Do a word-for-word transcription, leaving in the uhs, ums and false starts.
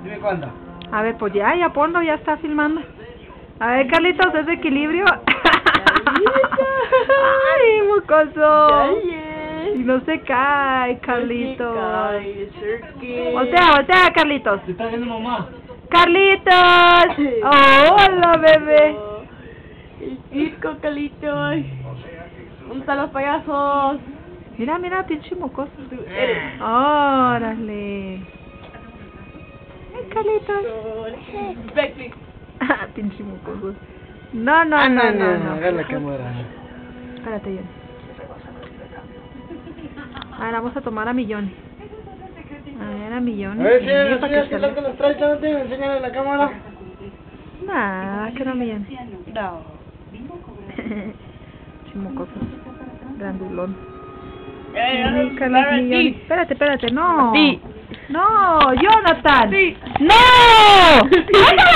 Dime cuándo. A ver, pues ya, ya ponlo, ya está filmando. A ver, Carlitos, ¿es de equilibrio? ¡Ay, mocoso! Y no se cae, Carlitos. Voltea, voltea, Carlitos. Te está viendo mamá. ¡Carlitos! Oh, hola, bebé. El circo, Carlitos. ¿Dónde están los payasos? Mira, mira, pinche mocoso. Órale. Ay, Carlitos. Backflip. Pinche mocoso. No, no, no, no, no. Agarra la cámara. Espérate, Johnny. Ahora vamos a tomar a mi Johnny. A ver, a mi Johnny. A ver, Sí, señora, para señora, que ¿qué se tal le- con los trajes? ¿No te enseñan en la cámara? Nah, que no mi Johnny. No. Chimocoso. Grandulón. Eh, Ay, Carlos, mi Johnny. Espérate, espérate, no. Sí. No, Jonathan. Sí. ¡No! ¡Ay, no!